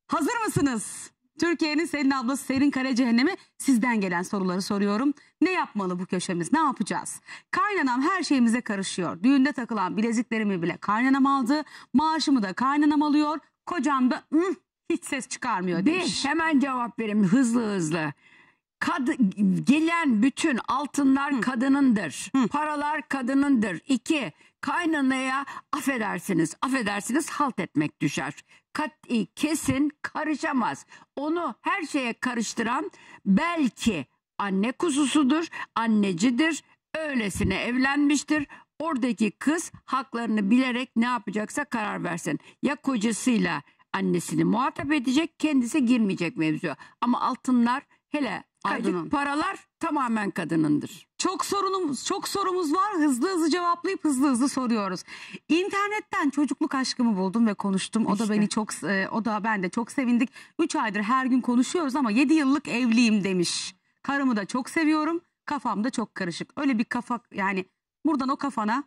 Hazır mısınız? Türkiye'nin Selin ablası Selin Kara Cehennemi, sizden gelen soruları soruyorum. Ne yapmalı bu köşemiz? Ne yapacağız? Kaynanam her şeyimize karışıyor. Düğünde takılan bileziklerimi bile kaynanam aldı. Maaşımı da kaynanam alıyor. Kocam da hiç ses çıkarmıyor demiş. Hemen cevap vereyim hızlı. Gelen bütün altınlar kadınındır. Paralar kadınındır. 2. Kaynanaya affedersiniz halt etmek düşer. Kat'i kesin karışamaz. Onu her şeye karıştıran belki anne kuzusudur, annecidir, öylesine evlenmiştir. Oradaki kız haklarını bilerek ne yapacaksa karar versin. Ya kocasıyla annesini muhatap edecek, kendisi girmeyecek mevzuya. Ama altınlar, hele aylık paralar tamamen kadınındır. Çok sorumuz var. Hızlı cevaplayıp hızlı soruyoruz. İnternetten çocukluk aşkımı buldum ve konuştum. O da beni ben de çok sevindik. 3 aydır her gün konuşuyoruz ama 7 yıllık evliyim demiş. Karımı da çok seviyorum. Kafam da çok karışık. Öyle bir kafa, yani buradan o kafana.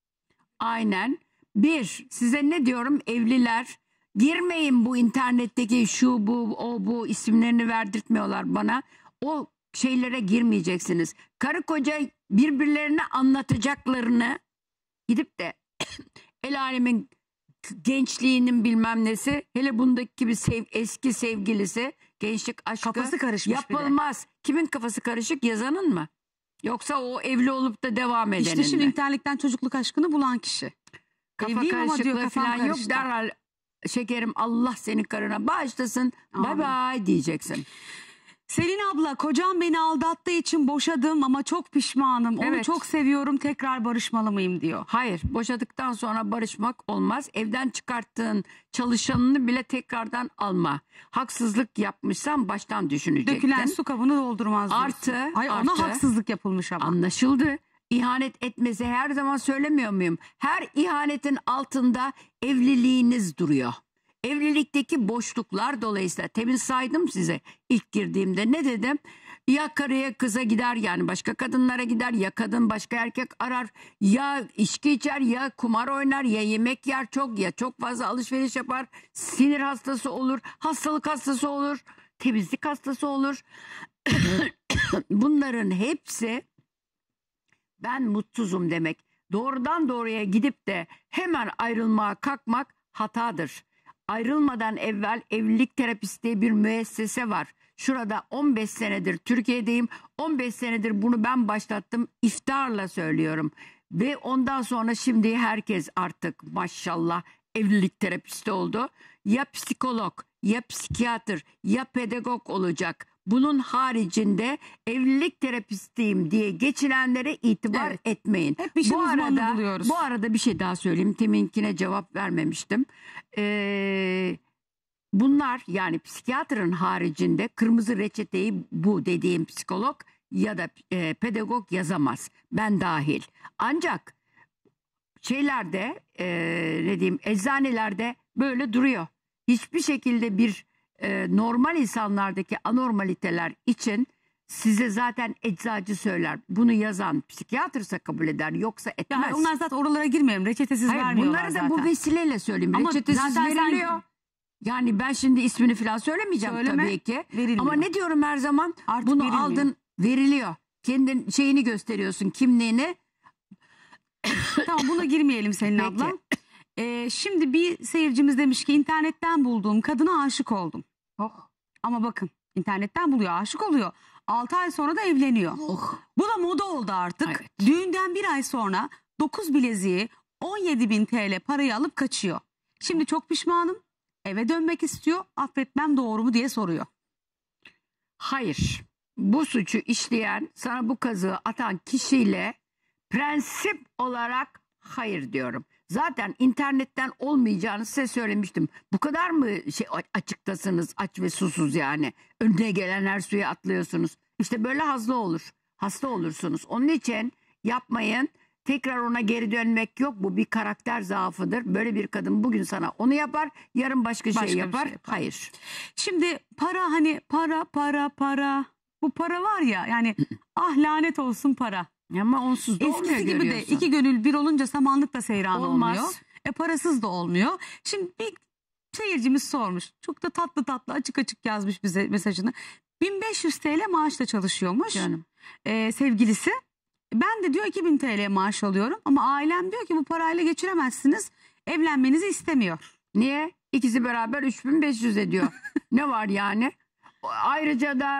Aynen. Size ne diyorum, evliler girmeyin bu internetteki şu bu isimlerini verdirtmiyorlar bana. O şeylere girmeyeceksiniz. Karı koca birbirlerine anlatacaklarını gidip de el alemin gençliğinin bilmem nesi, hele bundaki gibi eski sevgilisi, gençlik aşkı kafası karışmış yapılmaz. Kimin kafası karışık, yazanın mı? Yoksa o evli olup da devam edenin İşte şimdi mi? internetten çocukluk aşkını bulan kişi. Kafa karışıklığı falan yok, derhal şekerim Allah senin karına bağışlasın, bye bye diyeceksin. Selin abla, kocam beni aldattığı için boşadım ama çok pişmanım. Onu çok seviyorum, tekrar barışmalı mıyım diyor. Hayır, boşadıktan sonra barışmak olmaz. Evden çıkarttığın çalışanını bile tekrardan alma. Haksızlık yapmışsan baştan düşünecektin. Dökülen su kabını doldurmaz diyorsun. Ona haksızlık yapılmış ama. Anlaşıldı. İhanet etmesi her zaman söylemiyor muyum? Her ihanetin altında evliliğiniz duruyor. Evlilikteki boşluklar dolayısıyla, temin saydım size ilk girdiğimde, ne dedim? Ya karıya kıza gider, yani başka kadınlara gider, ya kadın başka erkek arar, ya içki içer, ya kumar oynar, ya yemek yer çok, ya çok fazla alışveriş yapar, sinir hastası olur, hastalık hastası olur, temizlik hastası olur. Bunların hepsi ben mutsuzum demek. Doğrudan doğruya gidip de hemen ayrılmaya kalkmak hatadır. Ayrılmadan evvel evlilik terapisti diye bir müessese var. Şurada 15 senedir Türkiye'deyim. 15 senedir bunu ben başlattım. İftiharla söylüyorum. Ve ondan sonra şimdi herkes artık maşallah evlilik terapisti oldu. Ya psikolog, ya psikiyatr, ya pedagog olacak. Bunun haricinde evlilik terapistiyim diye geçinenlere itibar etmeyin. Hep bir şey uzmanını buluyoruz. Bu arada bir şey daha söyleyeyim. Teminkine cevap vermemiştim. Bunlar, yani psikiyatrın haricinde kırmızı reçeteyi bu dediğim psikolog ya da pedagog yazamaz. Ben dahil. Ancak şeylerde ne diyeyim, eczanelerde böyle duruyor. Hiçbir şekilde bir normal insanlardaki anormaliteler için size zaten eczacı söyler. Bunu yazan psikiyatrsa kabul eder, yoksa etmez. Yani onlar zaten oralara girmeyelim. Reçetesiz vermiyorlar bunları zaten. da bu vesileyle söyleyeyim. Ama reçetesiz veriliyor. Yani ben şimdi ismini falan söylemeyeceğim tabii ki. Verilmiyor. Ama ne diyorum her zaman? Artık bunu verilmiyor. aldın, veriliyor. Kendin şeyini gösteriyorsun, kimliğini. Tamam, buna girmeyelim Selin abla. Şimdi bir seyircimiz demiş ki internetten bulduğum kadına aşık oldum. Ama bakın, internetten buluyor, aşık oluyor. 6 ay sonra da evleniyor. Bu da moda oldu artık. Evet. Düğünden 1 ay sonra 9 bileziği 17.000 TL parayı alıp kaçıyor. Şimdi çok pişmanım. Eve dönmek istiyor. Affetmem doğru mu diye soruyor. Hayır. Bu suçu işleyen, sana bu kazığı atan kişiyle prensip olarak hayır diyorum. Zaten internetten olmayacağını size söylemiştim. Bu kadar mı açıktasınız, aç ve susuz yani? Önüne gelen her suya atlıyorsunuz. İşte böyle hasta olursunuz. Onun için yapmayın. Tekrar ona geri dönmek yok. Bu bir karakter zaafıdır. Böyle bir kadın bugün sana onu yapar, yarın başka şey yapar. Hayır. Şimdi para, hani para. Bu para var ya, yani lanet olsun para. Ama onsuz da olmuyor, eskisi gibi de iki gönül bir olunca samanlık da seyran olmuyor. Parasız da olmuyor. Şimdi bir Seyircimiz sormuş. Çok da tatlı tatlı açık açık yazmış bize mesajını. 1500 TL maaşla çalışıyormuş Canım. Sevgilisi. Ben de diyor 2000 TL maaş alıyorum ama ailem diyor ki bu parayla geçiremezsiniz. Evlenmenizi istemiyor. Niye? İkisi beraber 3500 ediyor. Ne var yani? Ayrıca da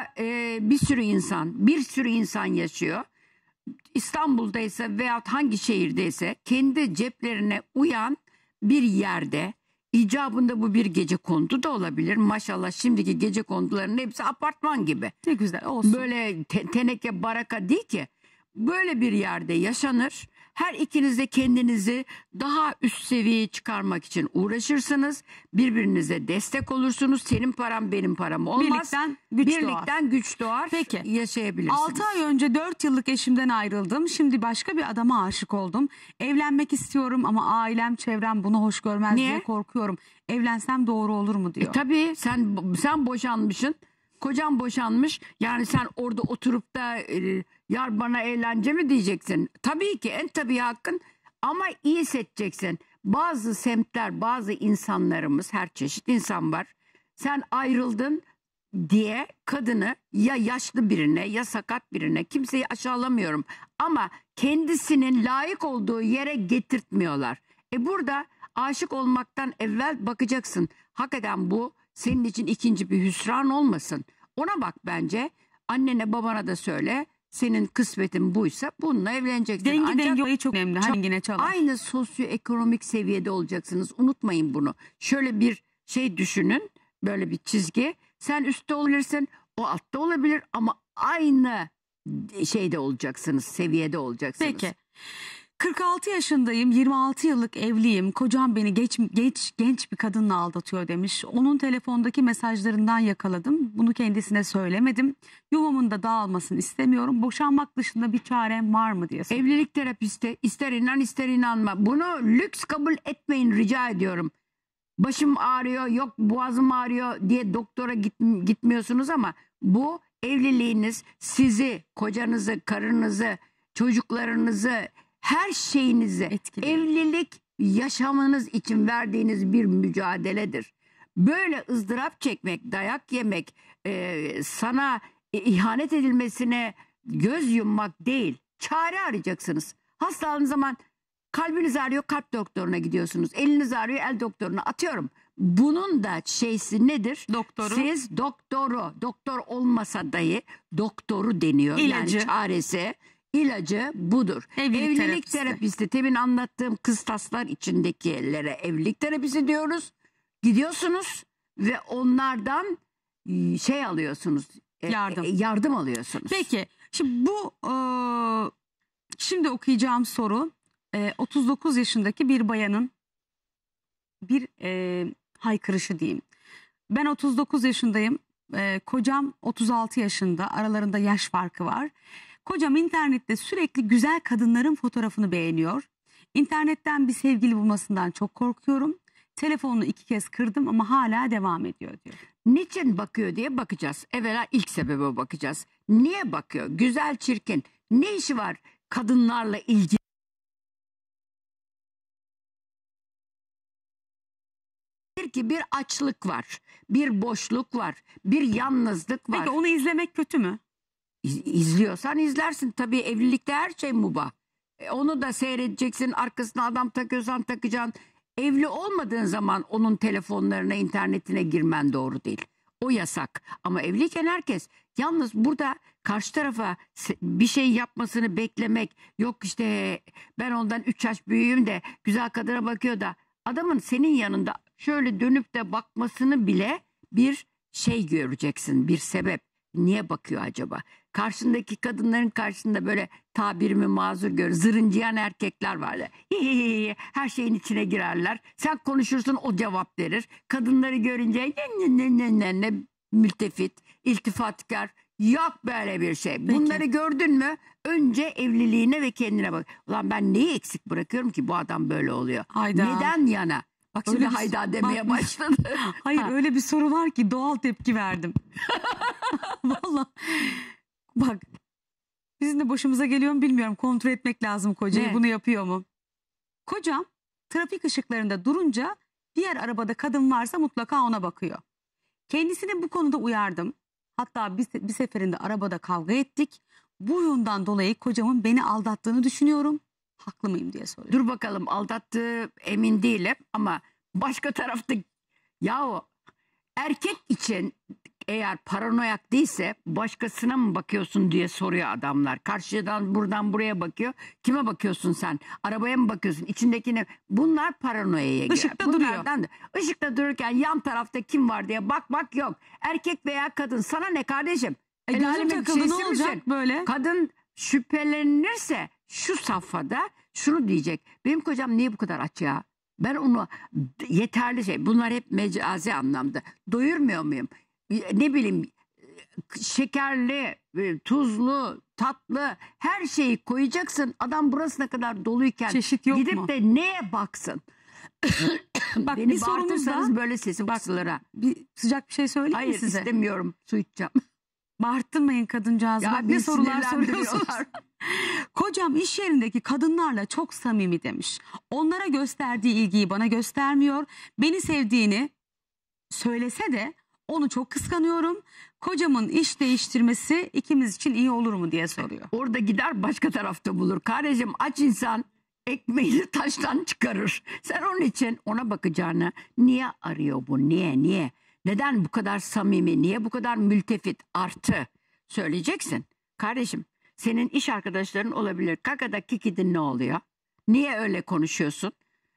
bir sürü insan yaşıyor. İstanbul'daysa veyahut hangi şehirdeyse kendi ceplerine uyan bir yerde, icabında bu bir gecekondu da olabilir. Maşallah şimdiki gecekonduların hepsi apartman gibi. Ne güzel olsun. Böyle teneke baraka değil ki. Böyle bir yerde yaşanır. Her ikiniz de kendinizi daha üst seviyeye çıkarmak için uğraşırsınız. Birbirinize destek olursunuz. Senin param benim param olmaz. Birlikten güç doğar. Peki. Yaşayabilirsiniz. 6 ay önce 4 yıllık eşimden ayrıldım. Şimdi başka bir adama aşık oldum. Evlenmek istiyorum ama ailem, çevrem bunu hoş görmez Niye? diye korkuyorum. Evlensem doğru olur mu diyor. Tabii sen boşanmışsın. Kocan boşanmış. Yani sen orada oturup da yar bana eğlence mi diyeceksin? Tabii ki en tabii hakkın ama iyi seçeceksin. Bazı semtler, bazı insanlarımız, her çeşit insan var. Sen ayrıldın diye kadını ya yaşlı birine ya sakat birine, kimseyi aşağılamıyorum ama kendisinin layık olduğu yere getirtmiyorlar. Burada aşık olmaktan evvel bakacaksın. Hakikaten bu senin için ikinci bir hüsran olmasın. Ona bak bence. Annene babana da söyle. Senin kısmetin buysa bununla evleneceksin. Denge olayı çok önemli. Hangine çalar. Aynı sosyoekonomik seviyede olacaksınız. Unutmayın bunu. Şöyle bir şey düşünün. Böyle bir çizgi. Sen üstte olabilirsin. O altta olabilir ama aynı şeyde olacaksınız. Seviyede olacaksınız. Peki. 46 yaşındayım, 26 yıllık evliyim. Kocam beni genç bir kadınla aldatıyor demiş. Onun telefondaki mesajlarından yakaladım. Bunu kendisine söylemedim. Yuvamın da dağılmasını istemiyorum. Boşanmak dışında bir çarem var mı diye soruyor. Evlilik terapisti, ister inan ister inanma. Bunu lüks kabul etmeyin, rica ediyorum. Başım ağrıyor, yok boğazım ağrıyor diye doktora gitmiyorsunuz ama bu evliliğiniz sizi, kocanızı, karınızı, çocuklarınızı, her şeyinizi Etkiliyor. evlilik yaşamınız için verdiğiniz bir mücadeledir. Böyle ızdırap çekmek, dayak yemek, sana ihanet edilmesine göz yummak değil, çare arayacaksınız. Hastalandığınız zaman kalbiniz ağrıyor, kalp doktoruna gidiyorsunuz. Eliniz ağrıyor, el doktoruna atıyorum. Bunun da şeysi nedir? Doktoru. Siz doktor olmasa dahi doktoru deniyor. İlacı. Yani çaresi. İlacı budur. Evlilik terapisti. Temin anlattığım kıstaslar içindekilere evlilik terapisi diyoruz. Gidiyorsunuz ve onlardan şey alıyorsunuz. Yardım alıyorsunuz. Peki. Şimdi şimdi okuyacağım soru 39 yaşındaki bir bayanın bir haykırışı diyeyim. Ben 39 yaşındayım. Kocam 36 yaşında. Aralarında yaş farkı var. Kocam internette sürekli güzel kadınların fotoğrafını beğeniyor. İnternetten bir sevgili bulmasından çok korkuyorum. Telefonunu 2 kez kırdım ama hala devam ediyor diyor. Niçin bakıyor diye bakacağız. Evvela ilk sebebe bakacağız. Niye bakıyor? Güzel, çirkin. Ne işi var kadınlarla ilgili? Bir açlık var, bir boşluk var, bir yalnızlık var. Peki onu izlemek kötü mü? İzliyorsan izlersin. Tabii evlilikte her şey mubah. Onu da seyredeceksin. Arkasına adam takıyorsan takacaksın. Evli olmadığın zaman onun telefonlarına, internetine girmen doğru değil. O yasak. Ama evliyken herkes. Yalnız burada karşı tarafa bir şey yapmasını beklemek. Yok işte ben ondan 3 yaş büyüğüm de güzel kadına bakıyor da. Adamın senin yanında şöyle dönüp de bakmasını bile bir şey göreceksin. Bir sebep. Niye bakıyor acaba? Karşındaki kadınların karşısında böyle tabirimi mazur gör. Zırıncıyan erkekler varlar. Her şeyin içine girerler. Sen konuşursun o cevap verir. Kadınları görünce ne mültefit, iltifatkar. Yok böyle bir şey. Peki. Bunları gördün mü? Önce evliliğine ve kendine bak. Ulan ben neyi eksik bırakıyorum ki bu adam böyle oluyor? Hayda. Neden yana? Bak şimdi Öyle bir- hayda demeye Bak- başladı. Hayır Ha. öyle bir soru var ki doğal tepki verdim. Vallahi bak bizim de başımıza geliyor mu bilmiyorum. Kontrol etmek lazım kocayı. Ne? Bunu yapıyor mu? Kocam trafik ışıklarında durunca Diğer arabada kadın varsa mutlaka ona bakıyor. Kendisini bu konuda uyardım. Hatta bir seferinde arabada kavga ettik. Bu huyundan dolayı kocamın beni aldattığını düşünüyorum. Haklı mıyım diye soruyor. Dur bakalım, aldattığı emin değilim ama başka tarafta yahu erkek için eğer paranoyak değilse başkasına mı bakıyorsun diye soruyor adamlar. Karşıdan buradan buraya bakıyor. Kime bakıyorsun sen? Arabaya mı bakıyorsun? İçindekine. Bunlar paranoyaya girer. Işıkta duruyor. Işıkta dururken yan tarafta kim var diye bakmak yok. Erkek veya kadın, sana ne kardeşim? El Gözüm alemin takıldı, ne şeysi olacak misin? böyle? Kadın şüphelenirse şu safhada şunu diyecek. Benim kocam niye bu kadar aç ya? Ben onu yeterli şey. Bunlar hep mecazi anlamda. Doyurmuyor muyum? Ne bileyim, şekerli, tuzlu, tatlı her şeyi koyacaksın. Adam burasına kadar doluyken Çeşit yok gidip mu? de neye baksın? Bak, Beni bir sorumuz bağırtırsanız da, böyle sesim kısılır ha. bir sıcak bir şey söyleyeyim mi Hayır, size? istemiyorum. Su içeceğim. Bağırttırmayın kadıncağızı. Ya Bak, ne bir sorular sinirlendiriyorlar. soruyorsunuz. Kocam iş yerindeki kadınlarla çok samimi demiş. Onlara gösterdiği ilgiyi bana göstermiyor. Beni sevdiğini söylese de onu çok kıskanıyorum. Kocamın iş değiştirmesi ikimiz için iyi olur mu diye soruyor. Orada gider başka tarafta bulur. Kardeşim, aç insan ekmeğini taştan çıkarır. Sen onun için ona bakacağına niye arıyor bu? Niye? Neden bu kadar samimi? Niye bu kadar mültefit? Artı söyleyeceksin. Kardeşim, senin iş arkadaşların olabilir. Kakada kikidin ne oluyor? Niye öyle konuşuyorsun?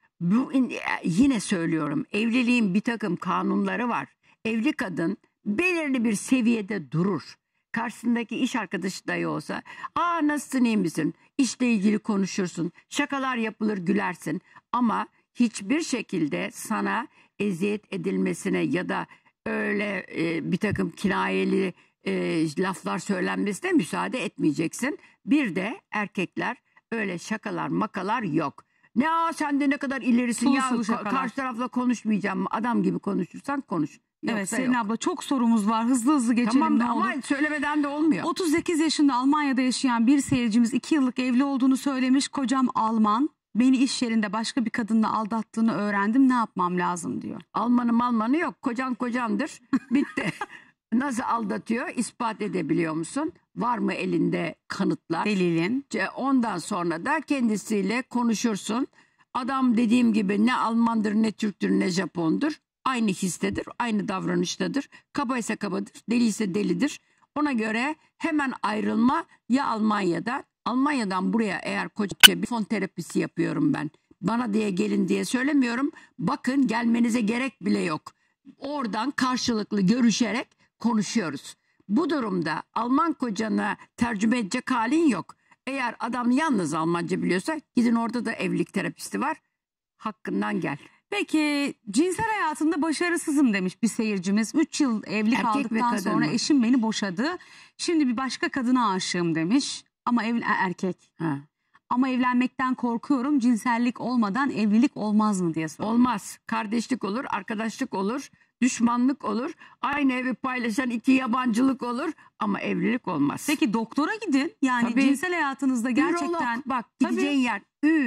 Yine söylüyorum, evliliğin bir takım kanunları var. Evli kadın belirli bir seviyede durur. Karşısındaki iş arkadaşı dahi olsa, nasılsın, iyi misin? İşle ilgili konuşursun, şakalar yapılır, gülersin. Ama hiçbir şekilde sana eziyet edilmesine ya da öyle bir takım kinayeli laflar söylenmesine müsaade etmeyeceksin. Bir de erkekler öyle şakalar makalar yok. Sen de ne kadar ilerisin Sulu ya, sulu şakalar. karşı tarafla konuşmayacağım. Adam gibi konuşursan konuş. Evet Yoksa Selin yok. abla, çok sorumuz var. Hızlı geçelim, Tamam ne da olur. ama söylemeden de olmuyor. 38 yaşında Almanya'da yaşayan bir seyircimiz 2 yıllık evli olduğunu söylemiş. Kocam Alman. Beni iş yerinde başka bir kadınla aldattığını öğrendim. Ne yapmam lazım diyor. Almanı yok. Kocandır. Bitti. Nasıl aldatıyor? İspat edebiliyor musun? Var mı elinde kanıtlar? Delilin. Ondan sonra da kendisiyle konuşursun. Adam dediğim gibi ne Almandır, ne Türktür, ne Japondur. Aynı histedir, aynı davranıştadır. Kabaysa kabadır, deliyse delidir. Ona göre hemen ayrılma, ya Almanya'dan buraya, eğer koca bir fon terapisi yapıyorum ben. Bana diye gelin diye söylemiyorum. Bakın, gelmenize gerek bile yok. Oradan karşılıklı görüşerek konuşuyoruz. Bu durumda Alman kocana tercüme edecek halin yok. Eğer adam yalnız Almanca biliyorsa, gidin, orada da evlilik terapisti var. Hakkından gel. Peki cinsel hayatında başarısızım demiş bir seyircimiz. 3 yıl evli Erkek ve kaldıktan kadın sonra mı? eşim beni boşadı. Şimdi bir başka kadına aşığım demiş. Ama erkek. Ha. Ama evlenmekten korkuyorum. Cinsellik olmadan evlilik olmaz mı diye soruyor. Olmaz. Kardeşlik olur, arkadaşlık olur, düşmanlık olur. Aynı evi paylaşan iki yabancılık olur ama evlilik olmaz. Peki doktora gidin. Yani Tabii. cinsel hayatınızda gerçekten... Ürolog, bak Tabii. gideceğin yer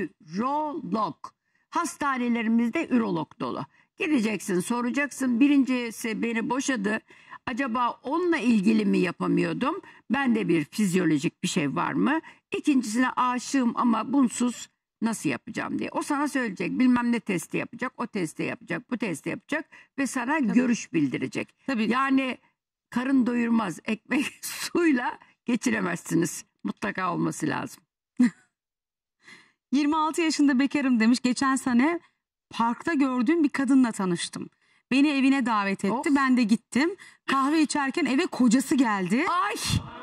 ürolog. Hastanelerimizde ürolog dolu. Gideceksin, soracaksın. Birincisi, beni boşadı. Acaba onunla ilgili mi yapamıyordum? Bende bir fizyolojik bir şey var mı? İkincisine aşığım ama bunsuz nasıl yapacağım diye. O sana söyleyecek. Bilmem ne testi yapacak, o testi yapacak, bu testi yapacak ve sana görüş bildirecek. Tabii. Yani karın doyurmaz, ekmek suyla geçiremezsiniz. Mutlaka olması lazım. 26 yaşında bekarım demiş. Geçen sene parkta gördüğüm bir kadınla tanıştım. Beni evine davet etti. Of. Ben de gittim. Kahve içerken eve kocası geldi. Ay!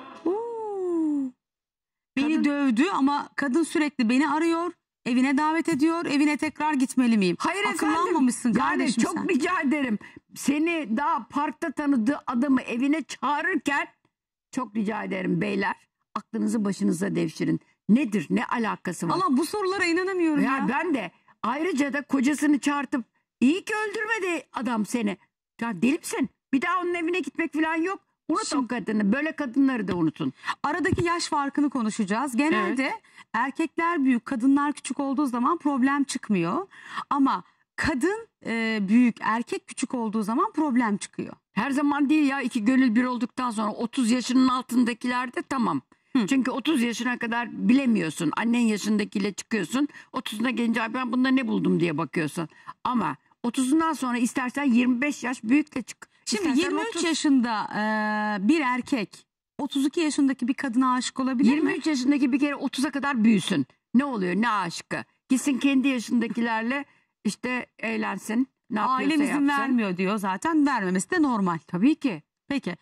Beni Kadın- dövdü ama kadın sürekli beni arıyor. Evine davet ediyor. Evine tekrar gitmeli miyim? Hayır Akıllanmamışsın efendim. kardeşim çok sen. rica ederim. Seni daha parkta tanıdığı adamı evine çağırırken çok rica ederim beyler. Aklınızı başınıza devşirin. Nedir? Ne alakası var? Allah, bu sorulara inanamıyorum ya. Ya ben de ayrıca da kocasını çağırtıp iyi ki öldürmedi adam seni. Ya deli misin? Bir daha onun evine gitmek falan yok. Unut o kadını. Böyle kadınları da unutun. Aradaki yaş farkını konuşacağız. Genelde erkekler büyük, kadınlar küçük olduğu zaman problem çıkmıyor. Ama kadın büyük, erkek küçük olduğu zaman problem çıkıyor. Her zaman değil ya, iki gönül bir olduktan sonra 30 yaşının altındakilerde tamam. Çünkü 30 yaşına kadar bilemiyorsun. Annen yaşındakiyle çıkıyorsun. 30'una gelince "Ay, ben bunda ne buldum" diye bakıyorsun. Ama 30'undan sonra istersen 25 yaş büyükle çık. Şimdi İstersen 23 30. yaşında bir erkek 32 yaşındaki bir kadına aşık olabilir mi? 23 yaşındaki bir kere 30'a kadar büyüsün. Ne oluyor, ne aşkı? Gitsin kendi yaşındakilerle işte eğlensin. Ne yapıyorsa Ailem izin yapsın. vermiyor diyor zaten, vermemesi de normal. Tabii ki. Peki.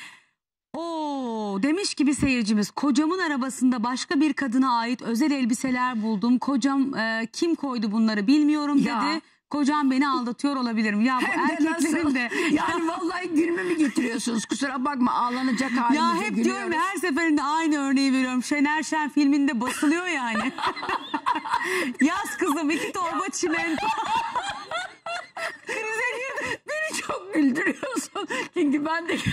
Demiş ki bir seyircimiz, kocamın arabasında başka bir kadına ait özel elbiseler buldum. Kocam kim koydu bunları bilmiyorum Ya. dedi. Kocam beni aldatıyor olabilir mi? Ya bu Hem de erkeklerin nasıl? de. Yani vallahi gülmemi getiriyorsunuz. Kusura bakma, ağlanacak halimize Ya hep diyorum gülüyoruz. ya, her seferinde aynı örneği veriyorum. Şener Şen filminde basılıyor yani. Yaz kızım 2 torba çimento. Krize girdim. Beni çok güldürüyorsun. Çünkü ben de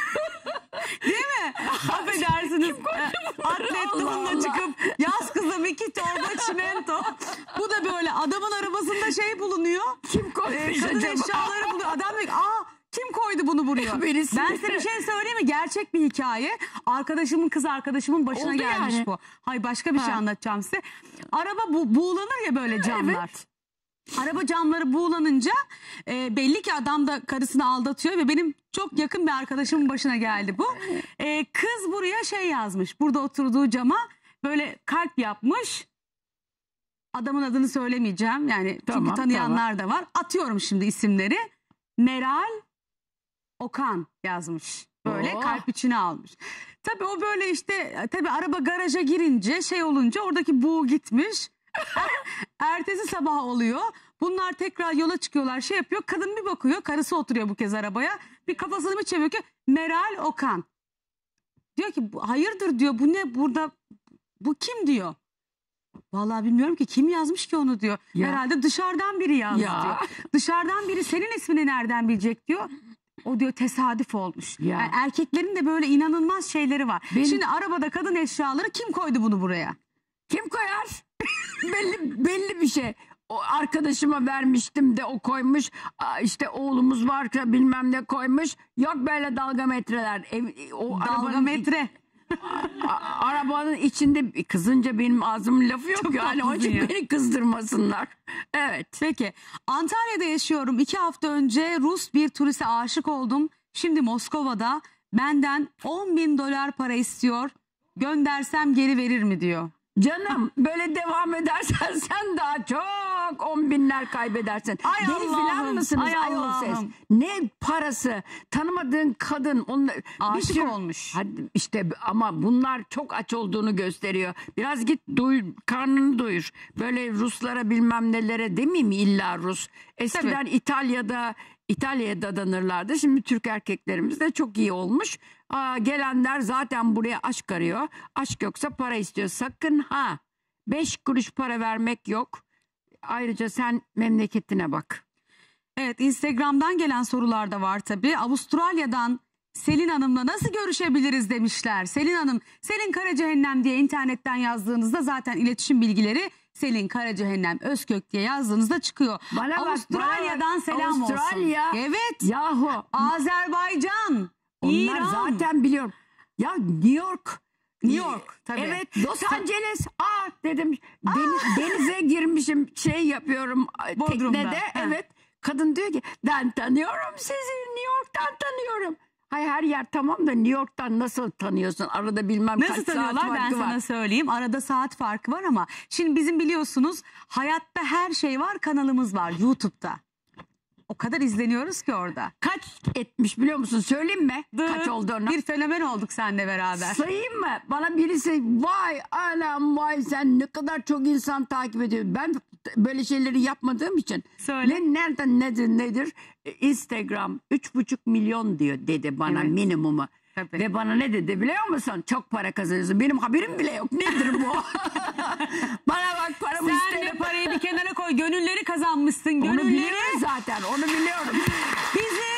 Değil mi? Affedersiniz. Atlet Allah donla Allah. çıkıp yaz kızım 2 torba çimento. Bu da böyle adamın arabasında şey bulunuyor. kim koymuş Kadın acaba? eşyaları buluyor. Adam diyor ki, kim koydu bunu buraya? Birisi Ben de- size bir şey söyleyeyim mi? Gerçek bir hikaye. Kız arkadaşımın başına Oldu gelmiş yani. bu. Hayır, başka bir şey Ha. anlatacağım size. Araba buğulanır ya böyle camlar. Evet. Araba camları buğulanınca belli ki adam da karısını aldatıyor ve benim çok yakın bir arkadaşımın başına geldi bu. Kız buraya şey yazmış. Burada oturduğu cama böyle kalp yapmış. Adamın adını söylemeyeceğim. Yani Tamam, çünkü tanıyanlar da var. Atıyorum şimdi isimleri. Meral Okan yazmış. Böyle Oh. kalp içine almış. Tabii o böyle işte, tabii araba garaja girince şey olunca oradaki buğu gitmiş. Ertesi sabah oluyor. Bunlar tekrar yola çıkıyorlar, şey yapıyor. Kadın bir bakıyor, karısı oturuyor bu kez arabaya. Bir kafasını bir çeviriyor ki Meral Okan. Diyor ki hayırdır diyor, bu ne burada, bu kim diyor. Vallahi bilmiyorum ki, kim yazmış ki onu diyor. Ya. Herhalde dışarıdan biri yazdı Ya. diyor. Dışarıdan biri senin ismini nereden bilecek diyor. O diyor tesadüf olmuş. Ya. Yani erkeklerin de böyle inanılmaz şeyleri var. Benim- Şimdi arabada kadın eşyaları, kim koydu bunu buraya? Kim koyar? belli bir şey. O arkadaşıma vermiştim de o koymuş. İşte oğlumuz varsa bilmem ne koymuş. Yok böyle dalgametreler. Dalgametre. Arabanın içinde kızınca benim ağzımın lafı yok. Çok Yani onun için tatlısın ya. beni kızdırmasınlar. Evet. Peki, Antalya'da yaşıyorum. 2 hafta önce Rus bir turiste aşık oldum. Şimdi Moskova'da benden $10.000 para istiyor. Göndersem geri verir mi diyor. Canım böyle devam edersen sen daha çok 10 binler kaybedersin. Ay Deli Allah'ım, falan mısınız ay ayol Allah'ım. siz? Ne parası? Tanımadığın kadın onunla Aşık olmuş. Hadi işte, ama bunlar çok aç olduğunu gösteriyor. Biraz git karnını doyur. Böyle Ruslara bilmem nelere demeyeyim mi, illa Rus. Eskiden İtalya'ya dadanırlardı. Şimdi Türk erkeklerimiz de çok iyi olmuş. Gelenler zaten buraya aşk arıyor. Aşk yoksa para istiyor. Sakın ha, 5 kuruş para vermek yok. Ayrıca sen memleketine bak. Evet, Instagram'dan gelen sorular da var tabii. Avustralya'dan Selin Hanım'la nasıl görüşebiliriz demişler. Selin Hanım, Selin Karacehennem diye internetten yazdığınızda zaten iletişim bilgileri Selin Karacehennem Özkök diye yazdığınızda çıkıyor. Bana bak, Avustralya'dan bana bak. selam Avustralya. olsun. Evet. Yahu Azerbaycan, onlar İran. zaten biliyorum. Ya New York. New York tabii. Evet, Los Angeles. Dedim denize girmişim, şey yapıyorum Bodrum'da. teknede. Ha. Evet. Kadın diyor ki ben tanıyorum sizi, New York'tan tanıyorum. Hay her yer tamam da New York'tan nasıl tanıyorsun? Arada bilmem Nasıl kaç saat tanıyorlar, ben farkı var. sana söyleyeyim. Arada saat farkı var ama şimdi bizim biliyorsunuz Hayatta Her Şey Var kanalımız var YouTube'da. O kadar izleniyoruz ki orada. Kaç etmiş biliyor musun? Söyleyeyim mi? Kaç olduğunu? Bir fenomen olduk seninle beraber. Sayayım mı? Bana birisi vay anam vay sen ne kadar çok insan takip ediyor. Ben böyle şeyleri yapmadığım için. Söyle. Nereden nedir? Instagram 3,5 milyon diyor dedi bana, Evet. minimumu. Tabii. Ve bana ne dedi biliyor musun? Çok para kazanıyorsun. Benim haberim bile yok. Nedir bu? Bana bak, paramı Sen de isterim. parayı bir kenara koy. Gönülleri kazanmışsın. Onu Gönülleri. biliyorum zaten. Onu biliyorum. Bizi